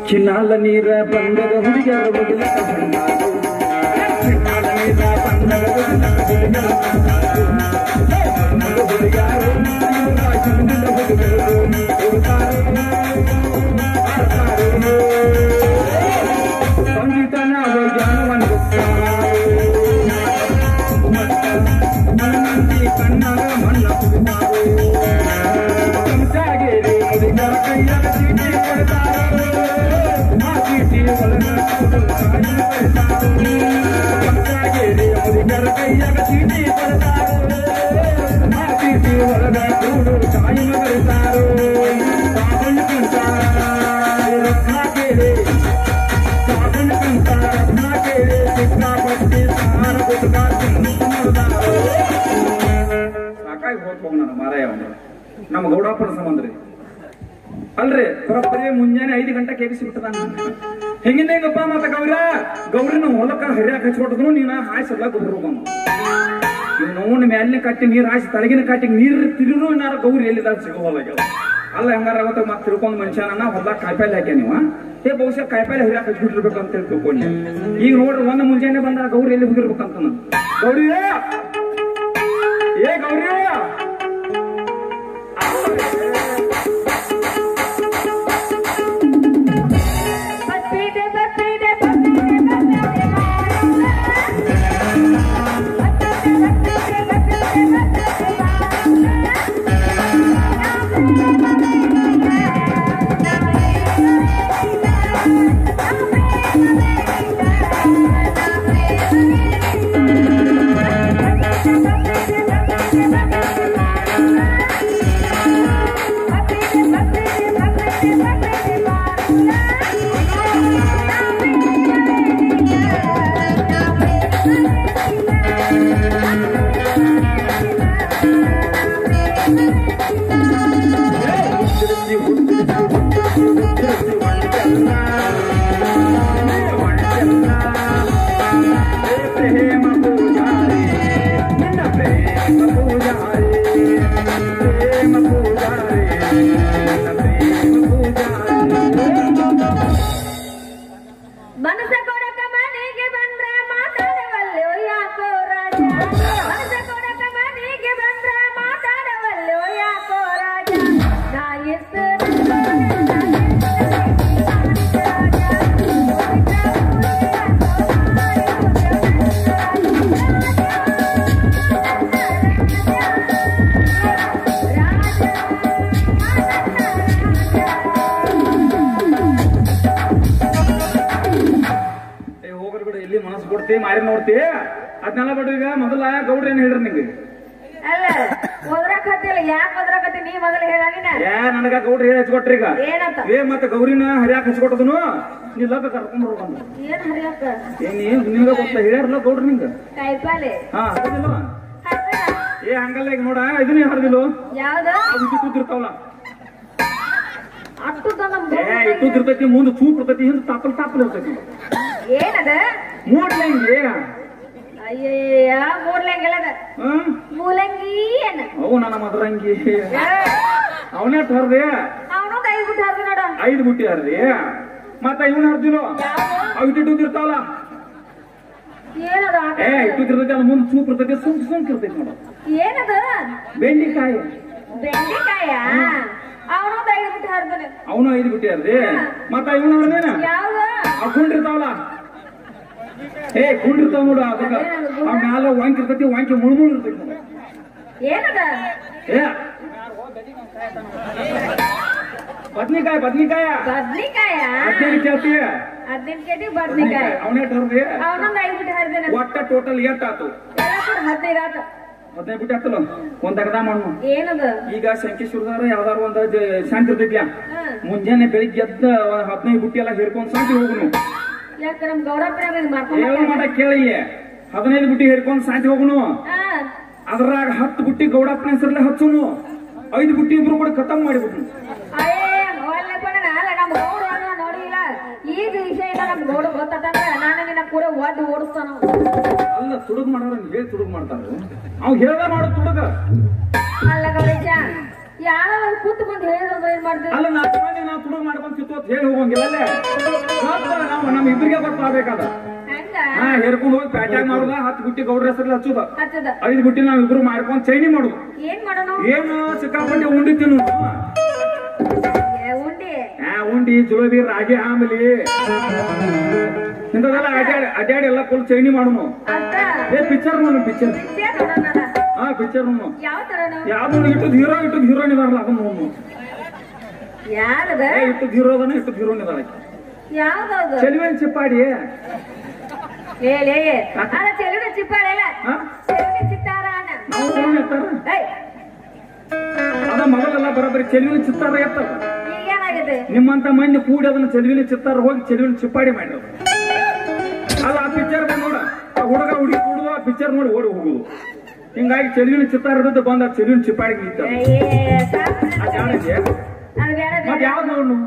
ಚಿನ್ನಾಲ ನೀರ ಬಂದದ ಹುಡುಗರ ಬದಲ ಚಿನ್ನಾಲ ನೀರ ಬಂದದ ಹುಡುಗರು ಸಂಗೀತನ ಜ್ಞಾನವನ್ನು ಮನಮಂದಿ ಕಣ್ಣಾಗ ಮಣ್ಣ ಕುಡಿದಾರು ಕಂಸಾಗೇರಿ ಮುದಿಗರ ಕೈಯಾಗ ಚೀಟಿ ಕೊಡ್ತಾರು ಆ ಚೀಟಿ ಒಳಗ ಕಂಸಾಗೇರಿ ಮುದಿಗರ ಕೈಯಾಗ ಚೀಟಿ ಕೊಡ್ತಾರು ಆ ಚೀಟಿ ಒಳಗ ಕೂಡು ಕಾಯಿ ಮಗರಿತಾರು ಸಾಬಣ್ಣ ಕಂಸಾರ ರತ್ನ ಕೇಳಿ ಸಾಬಣ್ಣ ಕಂಸಾರ ರತ್ನ ಕೇಳಿ ಸಿಕ್ಕಾಪಟ್ಟಿ ಸಾರ ಗುಟ್ಕ ಸಾಕಾಗಿ ಹೋಗ್ಬೇಕು ನಾನು ಮಾರಾಯ ನಮ್ಮ ಗೌಡಪ್ಪನ ಸಂಬಂಧ್ರಿ ಅಲ್ರಿ ಬರೋಬ್ಬರಿ ಮುಂಜಾನೆ 5 ಗಂಟೆ ಕೇಗಿಸಿ ಬಿಟ್ಟದ ಹೆಂಗಿಂದ ಹೆಂಗಪ್ಪ ಮತ್ತ ಗೌರಿನ ಹೊಲಕ್ಕ ಹರಿಯಾಕ ಹಚ್ಕೊಟ್ಟಿದ್ರು ನೀನ ಹಾಯಿಸಲ್ಲ ಗೊಬ್ಬರ ಬಂದು ನೀವು ನೋವಿನ ಮ್ಯಾಲಿನ ಕಟ್ಟಿ ನೀರು ಹಾಯಿಸಿ ತಳಗಿನ ಕಟ್ಟಿಗೆ ನೀರು ತಿರುನು ಏನಾರ ಗೌರಿ ಎಲ್ಲಿದಾಗ ಸಿಗೋಲ್ಲ ಅಲ್ಲ ಹೆಂಗಾರ ಅವತ್ತ ಮತ್ತೆ ತಿಳ್ಕೊಂಡ್ ಮನುಷ್ಯನ ಹೊಲದಾಗ ಕಾಯಿಪಲ್ಲೆ ಹಾಕ್ಯ ನೀವು ಬಹುಶಃ ಕಾಯಿಪಲ್ಲೆ ಹರಿಯಾಕ ಹಚ್ಬಿಟ್ಟಿರ್ಬೇಕು ಅಂತ ತಿಳ್ಕೊಂಡೆ ಈಗ ನೋಡ್ರಿ ಒಂದು ಮುಂಜಾನೆ ಬಂದಾಗ ಗೌರಿ ಎಲ್ಲಿ ಹೋಗಿರ್ಬೇಕಂತ ನಾನು ಗೌರಿ ಏ ಗೌರಿ ಮಾರಿ ನೋಡ್ತಿ ಅದನ್ನೆಲ್ಲ ಬಿಡ್ರಿ ಈಗ ಮೊದಲ ಗೌಡ್ರ ಏನ್ ಹೇಳ್ರಿ ನಿಂಗೆ ಅಲ್ಲ ಒದ್ರಾಕತ್ತಿಲ್ಲ ಯಾಕೆ ಒದ್ರಾಕತ್ತಿ ನೀ ಮೊದಲು ಹೇಳಾಗಿನ ನನಗ ಗೌಡ್ರ ಹೇಳಿ ಹಚ್ಕೊಟ್ರಿ ಈಗ ಏನಂತ ಮತ್ತೆ ಗೌರಿನ ಹರಿಯಾಕ ಹಚ್ಕೊಟ್ಟದನು ನೀ ಲಗ್ಗ ಕರ್ಕೊಂಡ್ ಬರ್ಬಂದ ಏನ್ ಹರಿಯಾಕ ನಿನಗ ಗೊತ್ತ ಹೇಳ್ಯಾರಲ್ಲ ಗೌಡ್ರ ನಿಂಗ ಕಾಯಿಪಾಲೆ ಹಾ ಹರಿದಿಲ್ಲ ಹಂಗಲ್ಲ ಈಗ ನೋಡ ಇದನ್ನೇ ಹರಿದಿಲ್ಲ ಯಾವ್ದ ಅದು ಕೂತಿರ್ತಾವಲ್ಲ ಅಟ್ಟು ಇರ್ತೈತಿ ಮುಂದೆ ಚೂಪ್ ಇರ್ತೈತಿ ಹಿಂದೆ ತಾಪಲ್ ಇರ್ತೈತಿ ಏನದ ಮೂಡ್ಲಂಗಿ ಅಯ್ಯಯ್ಯ ಮೂಡ್ಲಂಗಿಲ್ಲದ ಮೂಲಂಗಿ ಏನ ಅವು ನನ್ನ ಮದರಂಗಿ ಅವನೇ ಹರ್ದೆ ಅವನು 5 ಬುಟ್ಟಿ ಹರ್ದಿ ನೋಡ 5 ಬುಟ್ಟಿ ಹರ್ದಿ ಮತ್ತ ಇವನ್ ಹರ್ದಿಲ್ಲ ಅವು ಇಟ್ಟಿರ್ತಾವಲ್ಲ ಏನದ ಇಟ್ಟಿರ್ತೈತಿ ಅಲ್ಲ ಮುಂದೆ ಚೂಪ್ ಇರ್ತೈತಿ ಸುಂಕ್ ಇರ್ತೈತಿ ನೋಡ ಏನದ ಬೆಂಡಿಕಾಯಿ ಅವನು 5 ಬುಟ್ಟಿ ಹರ್ದನೆ ಅವನು 5 ಬುಟ್ಟಿ ಹರ್ದಿ ಮತ್ತ ಇವನು ಹರ್ದೇನ ಯಾವ್ದ ಅವ್ ಕುಂಡಿರ್ತಾವಲ್ಲ ಕುಂಡಿರ್ತಾವ ನೋಡು ಅದಕ್ಕ ಅವ್ ಮ್ಯಾಲ ವಾಂಕಿ ಇರ್ತೈತಿ ವಾಂಕಿ ಮುಳ್ಮುಳ್ ಇರ್ತೈತಿ ನೋಡ ಏನದ ಬದ್ನಿಕಾಯ 15 ಕೇಳ್ತಿ 15 ಕೆಜಿ ಬದ್ನಿಕಾಯಿ ಅವನೇ ಹರ್ದಿ ಅವನೊಂದು 5 ಬುಟ್ಟಿ ಹರ್ದೇನೆ ಒಟ್ಟ ಟೋಟಲ್ ಎಷ್ಟಾತು 15 ಆತ 15 ಬಿಟ್ಟು ಆಗ್ತಲ್ಲ ಒಂದ್ ಅಗದ ಮಾಡು ಏನದ ಈಗ ಶಂಕೇಶ್ವರದಾರ ಯಾವ್ದಾರು ಒಂದ್ ಶಾಂತಿ ಇರ್ತೈತ್ಯಾ ಮುಂಜಾನೆ ಬೆಳಿಗ್ಗೆ ಎದ್ದ 15 ಬುಟ್ಟಿ ಎಲ್ಲ ಹೇರ್ಕೊಂಡ್ ಶಾಂತಿ ಹೋಗುನು ಯಾಕ ನಮ್ ಗೌರಪ್ಪ ಮಾಡ ಕೇಳಿ 15 ಬುಟ್ಟಿ ಹೇರ್ಕೊಂಡ್ ಶಾಂತಿ ಹೋಗುನು ಅದ್ರಾಗ 10 ಬುಟ್ಟಿ ಗೌಡಪ್ಪನ ಹೆಸರ್ಲೆ ಹಚ್ಚುನು 5 ಬುಟ್ಟಿ ಇಬ್ರು ಕೂಡ ಖತಮ್ ಮಾಡಿಬಿಟ್ನು ನಮ್ ಗೌಡ ನೋಡಿಲ್ಲ ಈಗ ವಿಷಯ ನಮ್ ಗೌಡ ಗೊತ್ತಂದ್ರೆ ನಾನು ನಿನ್ನ ಕೂಡ ಒದ್ದು ಓಡಿಸ್ತಾನ ಅಲ್ಲ ತುಡುಗ್ ಮಾಡೋರ ಹೇಳಿ ತುಡುಗ್ ಮಾಡ್ತಾರ ಅವ್ ಹೇಳ್ದ ಮಾಡೋ ತುಡುಗ ಅಲ್ಲ ಗೌರೀಶ ಯಾವ ಕೂತ್ ಬಂದು ಹೇಳಿದ್ರು ಏನ್ ಮಾಡ್ತೀವಿ ಅಲ್ಲ 4 ಮಂದಿ ನಾವು ತುಡುಗ್ ಮಾಡ್ಕೊಂಡ್ ಕಿತ್ತು ಹೇಳಿ ಹೋಗಂಗಿಲ್ಲ ಅಲ್ಲೇ ನಾವು ನಮ್ಮ ಇಬ್ಬರಿಗೆ ಗೊತ್ತಾಗಬೇಕಾದ ಹಂಗ ಹಾ ಹೇರ್ಕೊಂಡು ಹೋಗಿ ಪ್ಯಾಟ್ಯಾಗ ಮಾಡುದ 10 ಗುಟ್ಟಿ ಗೌಡ್ರ ಹೆಸರಲ್ಲಿ ಹಚ್ಚುದ ಹಚ್ಚದ 5 ಗುಟ್ಟಿ ನಾವ್ ಇಬ್ರು ಮಾಡ್ಕೊಂಡ್ ಚೈನಿ ಮಾಡುದು ಏನ್ ಮಾಡೋಣ ಏನು ಸಿಕ್ಕಾಪಟ್ಟೆ ಉಂಡಿ ತಿನ್ನು ಉಂಡಿ ಉಂಡಿ ಜುಳಬಿ ರಾಗಿ ಆಮೇಲೆ ಇಂಥದೆಲ್ಲ ಅಡ್ಯಾಡಿ ಎಲ್ಲ ಫುಲ್ ಚೈನಿ ಮಾಡೋನು ಅಂತ ಏ ಪಿಕ್ಚರ್ ನೋಡು ಪಿಕ್ಚರ್ ನೋಡೋಣ ಹಾ ಪಿಕ್ಚರ್ ನೋಡು ಯಾವ ತರನು ಯಾವ್ದು ಇಟ್ಟದ್ ಹೀರೋಯಿನ್ ಇದಾರಲ್ಲ ಅದನ್ನ ನೋಡು ಯಾರದ ಇಟ್ಟದ್ ಹೀರೋದನ ಇಟ್ಟದ್ ಹೀರೋಯಿನ್ ಇದಾರ ಯಾವ್ದೌದು ಚೆಲುವಿನ ಚಿಪ್ಪಾಡಿ ಹೇಳಿ ಅದ ಚೆಲುವಿನ ಚಿಪ್ಪಾಡಿ ಅಲ್ಲ ಚೆಲುವಿನ ಚಿತ್ತಾರ ಅದ ಮೊದಲೆಲ್ಲ ಬರೋಬ್ಬರಿ ಚೆಲುವಿನ ಚಿತ್ತಾರ ಎತ್ತದ ಈಗೇನಾಗಿದೆ ನಿಮ್ಮಂತ ಮಂದಿ ಕೂಡಿ ಅದನ್ನ ಚೆಲುವಿನ ಚಿತ್ತಾರ ಹೋಗಿ ಚೆಲುವಿನ ಚಿಪ್ಪಾಡಿ ಮಾಡಿರೋದು ಅಲ್ಲ ಆ ಪಿಕ್ಚರ್ ನೋಡ ಆ ಹುಡುಗ ಹುಡುಗಿ ಕೂಡುವ ಆ ಪಿಕ್ಚರ್ ನೋಡಿ ಓಡಿ ಹೋಗುದು ಹಿಂಗಾಗಿ ಚೆಲುವಿನ ಚಿತ್ತಾರ ಹಿಡಿದು ಬಂದ ಚೆಲುವಿನ ಚಿಪ್ಪಾಡಿಗೆ ನಿಂತ ಮತ್ ಯಾವ್ದು ನೋಡು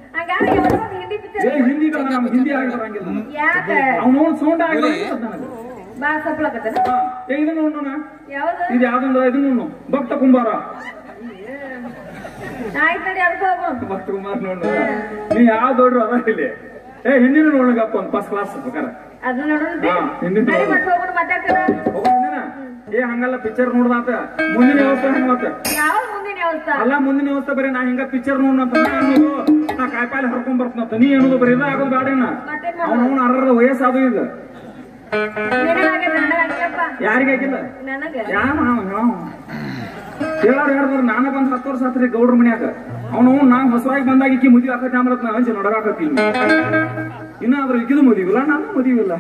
ಹಿಂದಿ ನಮ್ಗೆ ಹಿಂದಿ ಆಗಿ ಬರಂಗಿಲ್ಲ ಅವ್ನು ಸೌಂಡ್ ಆಗಿ ಇದು ನೋಡೋಣ ಇದು ಯಾವ್ದೊಂದು ಇದನ್ನು ನೋಡು ಭಕ್ತ ಕುಂಬಾರ ಭಕ್ತ ಕುಮಾರ್ ನೋಡ ನೀ ಯಾವ ದೊಡ್ಡ ಅದ ಇಲ್ಲಿ ಹಿಂದಿನ ನೋಡಗಪ್ಪ ಒಂದು ಫಸ್ಟ್ ಕ್ಲಾಸ್ ಪ್ರಕಾರ ಏ ಹಂಗಲ್ಲ ಪಿಕ್ಚರ್ ನೋಡ್ದಾತ ಮುಂದಿನ ವ್ಯವಸ್ಥೆ ಹಂಗತ್ತ ಅಲ್ಲ ಮುಂದಿನ ವ್ಯವಸ್ಥೆ ಬರೀ ನಾ ಹಿಂಗ ಪಿಕ್ಚರ್ ನೋಡಂತ ಅನ್ನೋದು ನಾ ಕಾಯಿಪಾಲೆ ಹರ್ಕೊಂಡ್ ಬರ್ತನಂತ ನೀ ಅನ್ನೋದು ಬರೀ ಆಗೋದು ಬೇಡೇನ ಅವನವನ ಅರ್ರದ ವಯಸ್ಸಾದು ಈಗ ಯಾರಿಗಾಗಿಲ್ಲ ಯಾವ ಹೇಳಾರ ಹೇಳಿದ್ರ ನಾನ ಬಂದ್ 10 ವರ್ಷ ಆತ್ರಿ ಗೌಡ್ರ ಮನ್ಯಾಗ ಅವನು ನಾ ಹೊಸವಾಗಿ ಬಂದಾಗ ಈಕಿ ಮದುವೆ ಆಕತಿ ಆಮ್ಲತ್ ನಾ ಅಂಚೆ ನೊಡಗಾಕತ್ತೀನಿ ಇನ್ನ ಅದ್ರ ಇಕ್ಕಿದು ಮದುವಿಲ್ಲ ನಾನು ಮದುವಿಲ್ಲ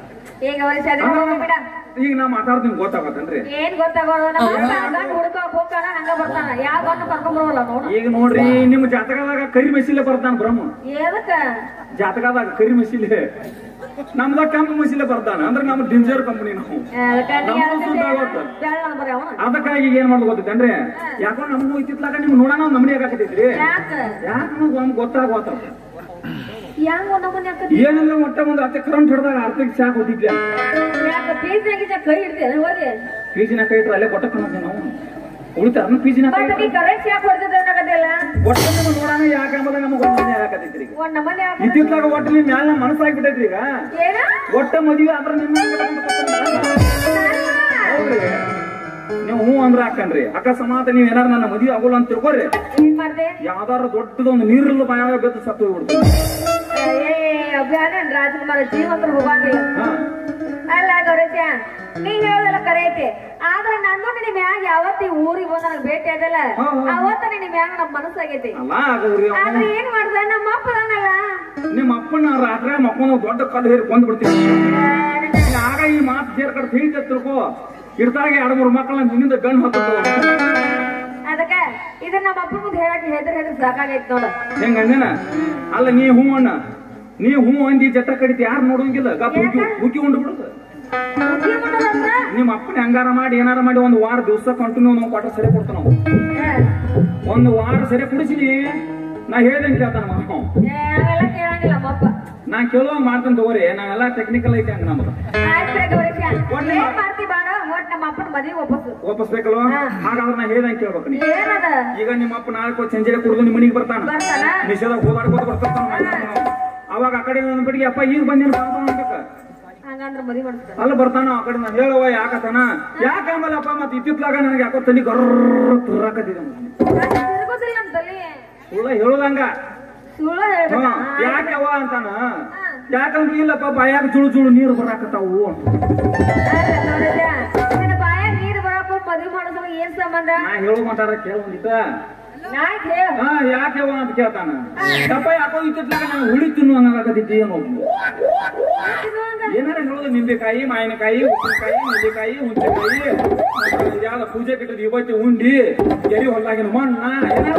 ಈಗ ನಾ ಮಾತಾಡ್ತೀನಿ ಗೊತ್ತಾಗತ್ತನ್ರಿ ಏನ್ ಈಗ ನೋಡ್ರಿ ನಿಮ್ ಜಾತಕದಾಗ ಕರಿ ಮೆಸಿಲೆ ಬರ್ತಾನ ಬ್ರಹ್ಮ ಜಾತಕದಾಗ ಕರಿ ಮೆಸಿಲೆ ನಮ್ದಾಗ ಕೆಂಪು ಮೆಸಿಲೆ ಬರ್ತಾನ ಅಂದ್ರೆ ನಮ್ ಡಿಂಜರ್ ಕಂಪನಿ ನಾವು ಅದಕ್ಕಾಗಿ ಏನ್ ಮಾಡೋದು ಗೊತ್ತೈತೇನ್ರಿ ಯಾಕೋ ನಮಗೂ ಇತ್ತಿತ್ಲಾಗ ನಿಮ್ ನೋಡೋಣ ನಮ್ಮನಿ ಆಗಾಕತೈತ್ರಿ ಯಾಕೆ ನಮ್ಗೆ ಗೊತ್ತಾಗ ಏನಿಲ್ಲ ಒಟ್ಟ ಒಂದು ಅತ್ತೆ ಕರೆಂಟ್ ಹಿಡ್ದಾಗ ಆರ್ಥಿಕ ಶಾಕ್ ಹೋಗಿದ್ವಿ ಪೀಜಿನ ಕೈ ಇಟ್ರೆ ಅಲ್ಲೇ ಕೊಟ್ಟ ನಾವು ಉಳಿತಾರ ಪೀಜಿನ ಒಟ್ಟ ನೋಡೋಣ ಯಾಕೆ ಅಂಬುದ ನಮ್ಗೆ ಆಗಕತೈತ್ರಿ ಇತ್ತಿತ್ಲಾಗ ಒಟ್ಟು ನಿಮ್ ಮ್ಯಾಲ ಮನಸ್ಸಾಗ್ಬಿಟ್ಟೈತ್ರಿ ಈಗ ಒಟ್ಟ ಮದುವೆ ಆದ್ರ ನಿಮ್ಮ ನೀವು ಹೂ ಅಂದ್ರ ಹಾಕನ್ರಿ ಅಕಸ್ಮಾತ್ ನೀವ್ ಏನಾರ ನನ್ನ ಮದುವೆ ಆಗೋಲ್ಲ ಅಂತ ತಿಳ್ಕೊರಿ ಯಾವ್ದಾರ ದೊಡ್ಡದೊಂದು ನೀರಿಲ್ಲ ಬಾಯಾಗ ಬೆದ್ದು ಸತ್ತು ಹೋಗ್ಬಿಡ್ತೀವಿ ರಾಜಕುಮಾರ ಜೀವಂತರ ಹೋಗಂಗಿಲ್ಲ ಅಲ್ಲ ಗೌರೇಶ ನೀ ಹೇಳೋದೆಲ್ಲ ಕರೆ ಐತಿ ಆದ್ರೆ ನನ್ನ ನಿಮ್ ಮ್ಯಾಗ ಯಾವತ್ತಿ ಊರಿಗೆ ಬಂದ ನನಗೆ ಭೇಟಿ ಆಗಲ್ಲ ಅವತ್ತ ನಿಮ್ ಮ್ಯಾಗ ನಮ್ ಮನಸ್ಸಾಗೈತಿ ಆದ್ರೆ ಏನ್ ಮಾಡ್ದ ನಮ್ಮ ಅಪ್ಪನಲ್ಲ ನಿಮ್ಮ ಅಪ್ಪನ ರಾತ್ರಿ ಮಕ್ಕೊಂಡ್ ದೊಡ್ಡ ಕಲ್ಲು ಹೇರಿ ಕೊಂದ್ ಬಿಡ್ತೀವಿ ಆಗ ಈ ಮಾತು ಸೇರ್ ಕಡೆ ತಿಳಿತ ತಿಳ್ಕೊ ಇಡ್ದಾಗ 2-3 ಮಕ್ಕಳನ್ನ ನಿನ್ನಿಂದ ಬೆನ್ನು ಹತ್ತದ ಅದಕ್ಕ ಇದು ನಮ್ಮ ಅಪ್ಪ ಮುಂದೆ ಹೇಳಕ್ಕೆ ಹೆದ್ರ ಸಾಕಾಗೈತಿ ನೋಡ ಹೆಂಗಂದೇನ ಅಲ್ಲ ನೀ ಹೂ ಅಣ್ಣ ನೀ ಹೂ ಅಂದಿ ಜಟ್ಟ ಕಡಿತಿ ಯಾರು ನೋಡಂಗಿಲ್ಲ ಉಕ್ಕಿ ಉಂಡು ಬಿಡುದು ನಿಮ್ಮ ಅಪ್ಪನ ಹಂಗಾರ ಮಾಡಿ ಏನಾರ ಮಾಡಿ 1 ವಾರ ದಿವಸ ಕಂಟಿನ್ಯೂ ನಾವು ಕ್ವಾರ್ಟರ್ ಸರಿ ಕೊಡ್ತಾನ 1 ವಾರ ಸರಿ ಕುಡಿಸಿನಿ ನಾ ಹೇಳ್ದಂಗೆ ಕೇಳ್ತಾನ ನಾ ಕೇಳುವ ಮಾಡ್ತಾನೆ ತಗೋರಿ ನಾವೆಲ್ಲ ಟೆಕ್ನಿಕಲ್ ಐತೆ ಹಂಗ ನಮ್ದು ವಾಪಸ್ ಬೇಕಲ್ವ ಹಾಗಾದ್ರೆ ನಾ ಹೇಳ್ದಂಗೆ ಕೇಳ್ಬೇಕು ನೀ ಈಗ ನಿಮ್ಮ ಅಪ್ಪ ನಾಲ್ಕು ಸಂಜೆ ಕುಡಿದು ನಿಮ್ಮ ಮನೆಗೆ ಬರ್ತಾನ ನಿಷೇಧ ಹೋದಾಡ್ಕೋತ ಬರ್ತಾನ ಅವಾಗ ಆ ಕಡೆ ಬಿಟ್ಟಿಗೆ ಅಪ್ಪ ಈಗ ಬಂದಿನ ಅಲ್ಲ ಬರ್ತಾನ ಆ ಕಡೆ ನಾನು ಹೇಳುವ ಯಾಕತಾನ ಯಾಕ ಆಮೇಲಪ್ಪ ಮತ್ತೆ ಇತ್ತಿತ್ಲಾಗ ನನಗೆ ಯಾಕೋ ತಲೆ ಗರ್ರ ತುರ್ರಾಕತ್ತಿದ ಸುಳ್ಳ ಹೇಳುದಂಗ ಯಾಕವ ಅಂತಾನ ಯಾಕಂದ್ರೆ ಇಲ್ಲಪ್ಪ ಬಾಯಾಗ ಚುಳು ಚುಳು ನೀರು ಬರಾಕತ್ತಾವು ನಾ ಹೇಳು ಮಾತಾಡ ಕೇಳೊಂದಿತ್ತ ಯಾಕೆವ ಅಂತ ಕೇಳ್ತಾನ ತಪ್ಪ ಯಾಕೋ ಇತ್ತಿತ್ಲಾಗ ನಾನು ಹುಳಿ ತಿನ್ನು ಅನ್ನೋದಾಗತ್ತಿದ್ದಿ ಏನೋ ಏನಾರ ಹೇಳೋದು ನಿಂಬೆಕಾಯಿ ಮಾವಿನಕಾಯಿ ಉಪ್ಪಿನಕಾಯಿ ನುಗ್ಗೆಕಾಯಿ ಹುಂಚೆಕಾಯಿ ಯಾವ್ದ ಪೂಜೆ ಬಿಟ್ಟದ ಇವತ್ತು ಉಂಡಿ ಎರಿ ಹೊಲ್ಲಾಗಿನ ಮಣ್ಣ ಏನಾರ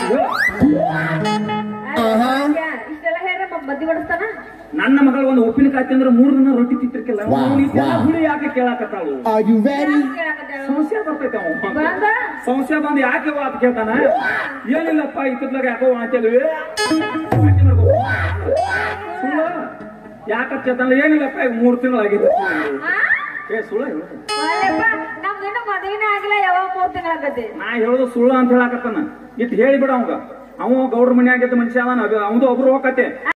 ನನ್ನ ಮಗಳು ಒಂದು ಉಪ್ಪಿನಕಾಯಿ ತಿಂದ್ರೆ 3 ದಿನ ರೊಟ್ಟಿ ತಿಂತಿರ್ಕಿಲ್ಲ ಹುಳಿ ಯಾಕೆ ಕೇಳಾಕತ್ತಾಳು ಸಮಸ್ಯೆ ಬರ್ತೈತೆ ಸಮಸ್ಯೆ ಬಂದು ಯಾಕೆ ಅಂತ ಕೇಳ್ತಾನ ಏನಿಲ್ಲಪ್ಪ ಇತ್ತಿತ್ಲಾಗ ಯಾಕೋ ಅಂತೇಳಿ ಯಾಕಂತ ಕೇಳ್ತಾನ ಏನಿಲ್ಲಪ್ಪ ಈಗ 3 ತಿಂಗಳಾಗಿತ್ತು ಸುಳ್ಳ ನಾ ಹೇಳೋದು ಸುಳ್ಳು ಅಂತ ಹೇಳಾಕತ್ತಾನ ಇಟ್ಟು ಹೇಳಿಬಿಡ ಅವಂಗ ಅವ ಗೌಡ್ರ ಮನ್ಯಾಗಿದ್ದ ಮನುಷ್ಯ ಅದಾನ, ಅವಂದು ಒಬ್ರು ಹೋಗತ್ತೆ.